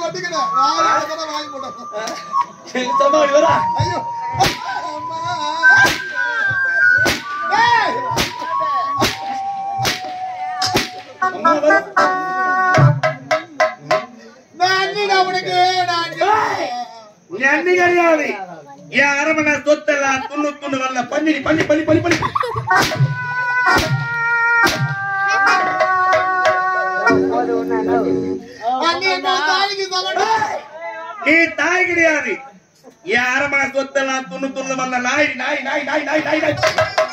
கொட்டிக்கணும் வாங்கி போட்டோம் சமாளி வரா ஐயோ நன்றி கிடையாது என் அரமனை சொத்தெல்லாம் துண்ணு வரல பண்ணி பண்ணி பண்ணி பண்ணி பண்ணி நீ தாய் கிடையாது என் அரமனை சொத்தெல்லாம் துண்ணு வரல நாய் நாய் நாய் நாய் நாய் நாய் நாய்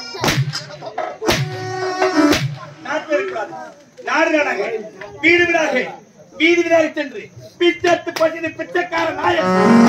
நாடு நாடாக வீடு வீடாக வீதி வீடாக சென்று பிச்சத்து பசினு பிச்சைக்கார நாய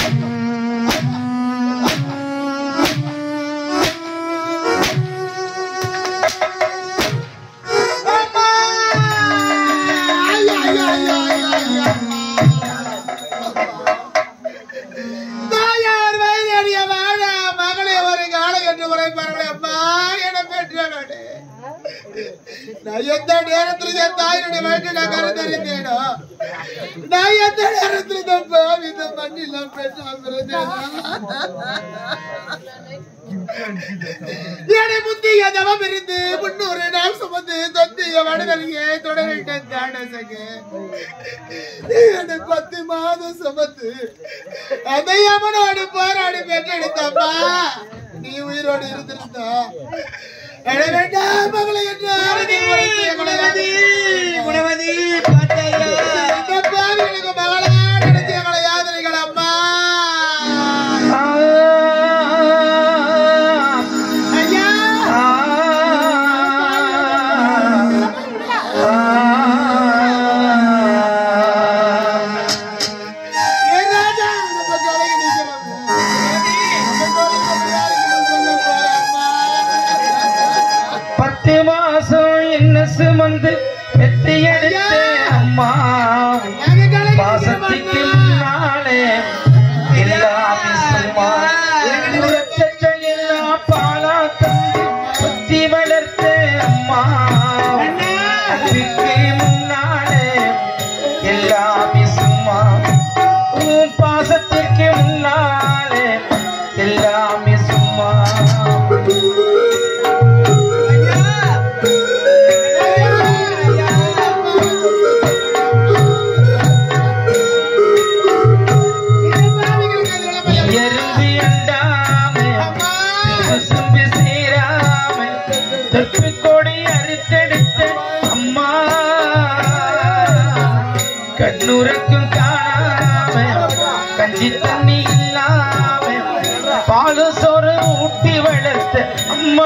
நான் எந்த நேரத்தில் என் தாயினுடைய வயிற்று நான் கருத்தறிந்தேனோ நான் எந்த நேரத்தில் இந்த மண்ணில் என்னை முந்தி எதவம் இருந்து 300 நாள் சுமந்து தொத்திய வடகலியே தொடரிட்டேன் தாடசங்க 10 மாதம் சுமந்து அதை அவனோடு போராடி பெற்றெடுத்தப்பா நீ உயிரோடு இருந்திருந்தா மகளை என்று குணவதி மகளா நினைச்சு எங்களை யாதனைகள் அம்மா ஐயா சுமந்து வெற்றி எடுத்த அம்மா பாசத்துக்கு முன்னாலே எல்லாமே சும்மா எல்லாம் பாலா தந்து சுத்தி வளர்த்த அம்மா அதுக்கு முன்னாலே எல்லாமே சும்மா பாசத்திற்கு முன்னாலே எல்லாமே சும்மா கண்ணுரைக்கும் காணாம கஞ்சி தண்ணி இல்லாம பாலு சோறு ஊட்டி வளர்த்த அம்மா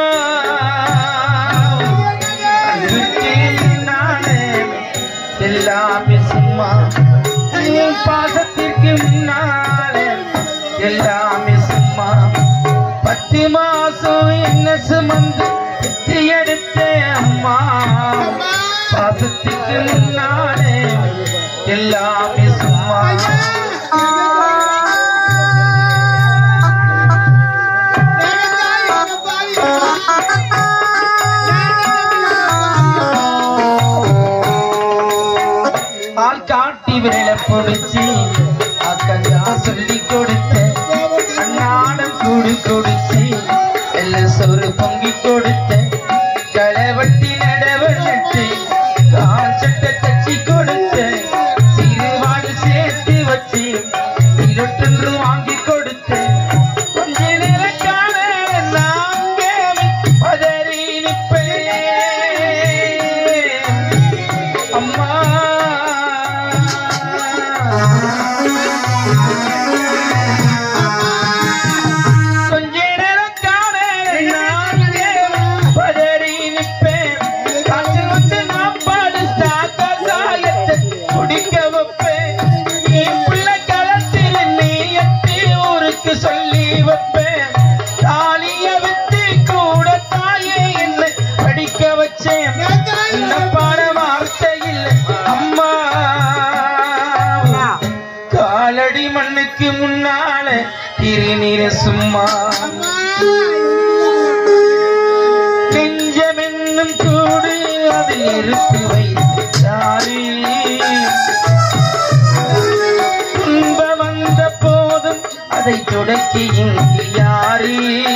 நானே எல்லாமே சும்மா பாசத்திற்கு முன்னாலே எல்லாமே சும்மா 10 மாசம் என்ன சுமந்து வெற்றி எடுத்த அம்மா பாசத்திற்கு முன்னாலே எல்லாமே சும்மா ஆள் காட்டி விரல பொடிச்சு அக்கா சொல்லி கொடுத்த அண்ணாடம் கூடு கொடுத்து எல்லாம் சோறு பொங்கி கொடுத்த களவட்டி நடவ நட்டு கால் சட்டை தச்சு கொடுத்த சிறுவாடு சேர்த்து வச்சு இருட்டொன்று வாங்கி கொடுத்த கொஞ்ச நேரக்கான நாங்க பதறி நிற்பேன் அம்மா சொல்லி வைப்பேன் தாலிய வித்து கூட தாயே என்ன படிக்க வச்சேன் பாட வார்த்தை இல்லை அம்மா காலடி மண்ணுக்கு முன்னால திருநீர சும்மா நெஞ்சமென்னும் கூடு அதில் இருக்கு வைத்தாரி அதை தொடக்கி இங்கு யாரு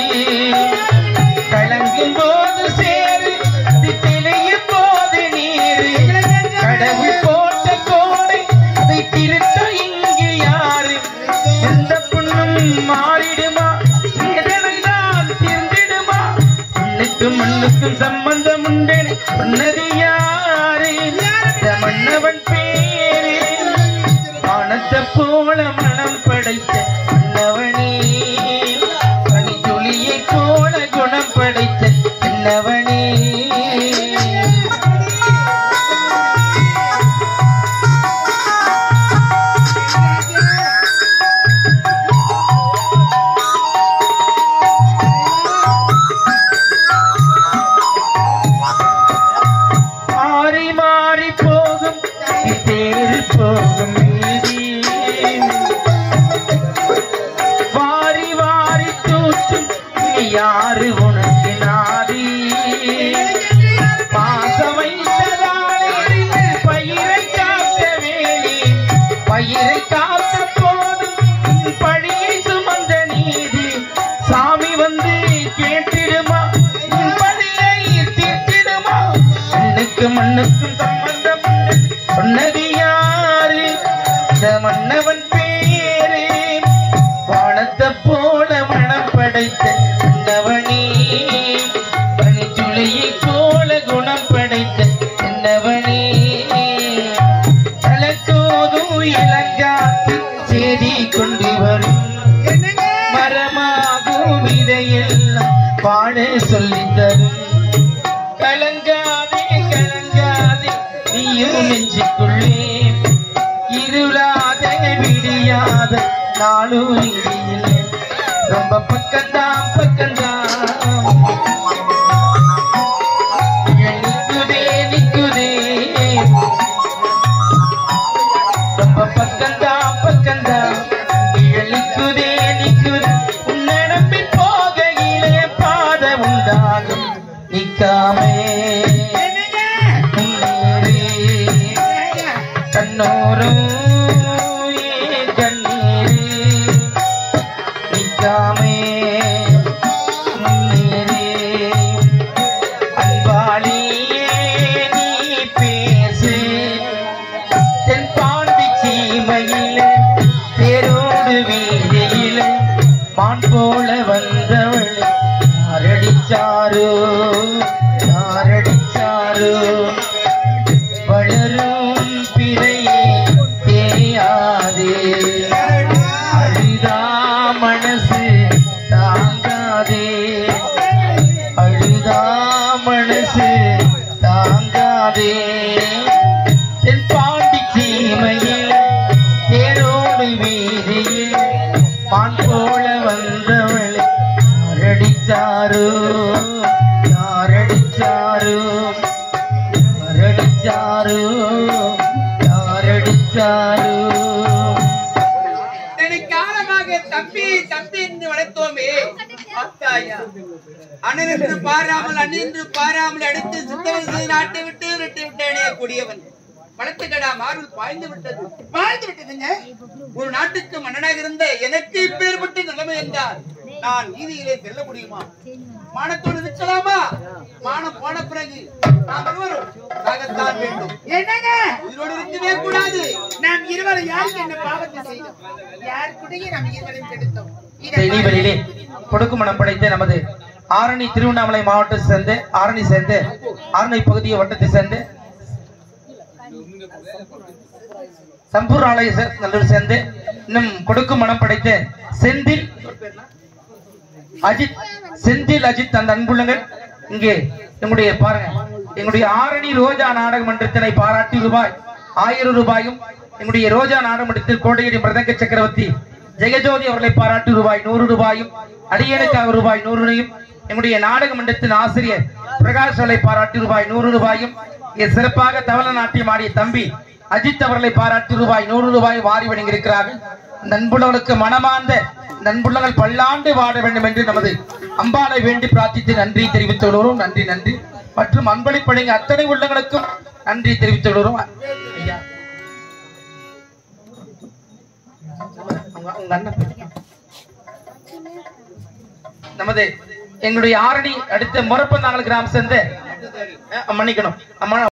கலங்கும் போது சேரு அது தெளியும் போது நீரு கடவுள் போட்ட கோடை அதை திருத்த இங்கு யாரு எந்த புண்ணும் மாறிடுமா எதனை தான் தீர்ந்திடுமா மண்ணுக்கும் மண்ணுக்கும் சம்பந்தம் உண்டு சொன்னது யாரு இந்த மன்னவன் பேரு வானத்தை போல மனம் படைத்த மன்னவனே பனி துளியை போல குணம் படைத்த மன்னவனே மாறி மாறி போகும் தேர் போகும் நீதி வாரி வாரி தூற்றும் நீ யாரு உனக்கு நாதி பாசம் வைத்ததாலே பயிரை காக்க வேலி பயிரை காத்த போதும் பழியை சுமந்த நீதி சாமி வந்து கேட்டிடுமா பழியை தீர்த்திடுமா மண்ணுக்கும் மண்ணுக்கும் சம்பந்தம் சொன்னது யாரு இந்த மன்னவன் பேரு வானத்தை போல மனம் படைத்த மன்னவனே பனி துளியை போல குணம் படைத்த மன்னவனே தலத்தோதும் இளங்காத்து செய்தி கொண்டு வரும் மரமாகும் இதையெல்லாம் பாட சொல்லித் தரும் கலங்காதே கலங்காதே நீயும் நெஞ்சுக்குள்ளே இருளாத விடியாத நாளும் இல்லை ரொம்ப பக்கம்தான் பக்கம்தான் நிக்குதே நிக்குதே ரொம்ப பக்கம்தான் பக்கம்தான் நிக்குதே நிக்குதே உன்னை நம்பி போகையிலே பாத உண்டாகும் நிக்காமே கண்ணோரும் கண்ணீரே நிக்காமே முன்னேறே அன்பாளியே நீ பேசு தென் பாண்டி சீமையில தேரோடு வீதியில மான் போல வந்தவள் யாரடிச்சாரோ யாரடிச்சாரோ வளரும் பிறையே தேயாதே அழுதா மனசு தாங்காதே அழுதா மனசு தாங்காதே தென் பாண்டி சீமையில் தேரோடு வீதியில் மான் போல வந்தவள் யாரடிச்சாரோ யாரடிச்சாரோ யாரடிச்சாரோ யாரடிச்சாரோ காலமாக தம்பி தம்பி என்று வளர்த்தோமே அத்தாயா அண்ணன் என்று பாராமல் அண்ணன் என்று பாராமல் அடித்து சித்தவன் நாட்டை விட்டு விட்டு விட்டேனே கூடியவன் வளர்த்துக்கடா மாறுல் பாய்ந்து விட்டது பாய்ந்து விட்டதுங்க ஒரு நாட்டுக்கு மன்னனாக இருந்த எனக்கு இப்பேற்பட்ட நிலைமை என்றால் நான் நீதியிலே செல்ல முடியுமா மானத்தோடு நிற்கலாமா மானம் போன பிறகு நாம் இருவரும் சாகத்தான் வேண்டும் என்னங்க உயிரோடு இருக்கவே கூடாது நாம் இருவரும் யாருக்கு என்ன பாவத்தை செய்தோம் யாருக்குடைய நாம் இருவரையும் கெடுத்தோம் தெளிவரிலே கொடுக்கும் மனம் படைத்த நமது ஆரணி திருவண்ணாமலை மாவட்டத்தை சேர்ந்து ஆரணி பகுதியை வட்டத்தை சேர்ந்து சம்பூர் ஆலய நல்லூர் சேர்ந்து இன்னும் கொடுக்கும் மனம் படைத்த செந்தில் அஜித் அந்த அன்புள்ளங்கள் இங்கே எங்களுடைய பாருங்க எங்களுடைய ஆரணி ரோஜா நாடக மன்றத்தினை பாராட்டி ரூபாய் 1000 ரூபாயும் எங்களுடைய ரோஜா நாடக மன்றத்தில் கோட்டையடி மிருதங்க சக்கரவர்த்தி ஜெகஜோதி அவர்களை பாராட்டி ரூபாய் 100 ரூபாயும் அடியனுக்காக ரூபாய் 100 எங்களுடைய நாடக மன்றத்தின் ஆசிரியர் பிரகாஷ் அவர்களை பாராட்டி ரூபாய் 100 ரூபாயும் இங்கே சிறப்பாக தவள நாட்டியம் ஆடிய தம்பி அஜித் அவர்களை பாராட்டி ரூபாய் 100 ரூபாய் வாரி வழங்கியிருக்கிறார்கள். நண்புள்ளவர்களுக்கு மனமார்ந்த நண்புள்ளங்கள் பல்லாண்டு வாழ வேண்டும் என்று நமது அம்பாளை வேண்டி பிரார்த்தித்து நன்றி தெரிவித்து வருகிறோம். நன்றி நன்றி. மற்றும் அன்பளிப்படைங்க அத்தனை உள்ளங்களுக்கும் நன்றி தெரிவித்து வருகிறோம். ஐயா உங்க அண்ணன் நமது எங்களுடைய ஆரணி அடுத்த முறப்பந்தாங்கல் கிராமம் சேர்ந்த மன்னிக்கணும் அம்மா